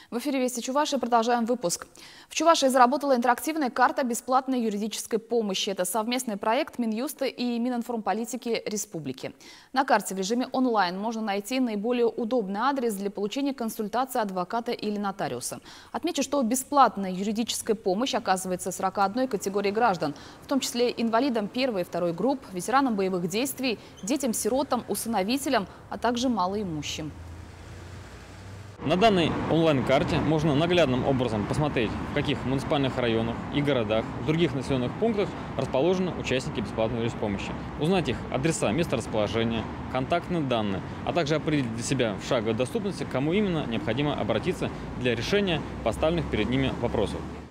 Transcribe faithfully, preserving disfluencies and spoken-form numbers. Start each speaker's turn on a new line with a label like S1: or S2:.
S1: В эфире «Вести Чувашии» продолжаем выпуск. В Чувашии заработала интерактивная карта бесплатной юридической помощи. Это совместный проект Минюста и Мининформполитики Республики. На карте в режиме онлайн можно найти наиболее удобный адрес для получения консультации адвоката или нотариуса. Отмечу, что бесплатная юридическая помощь оказывается сорока одной категории граждан, в том числе инвалидам первой и второй групп, ветеранам боевых действий, детям-сиротам, усыновителям, а также малоимущим.
S2: На данной онлайн-карте можно наглядным образом посмотреть, в каких муниципальных районах и городах, в других населенных пунктах расположены участники бесплатной юриспомощи. Узнать их адреса, месторасположения, контактные данные, а также определить для себя в шаговой доступности, к кому именно необходимо обратиться для решения поставленных перед ними вопросов.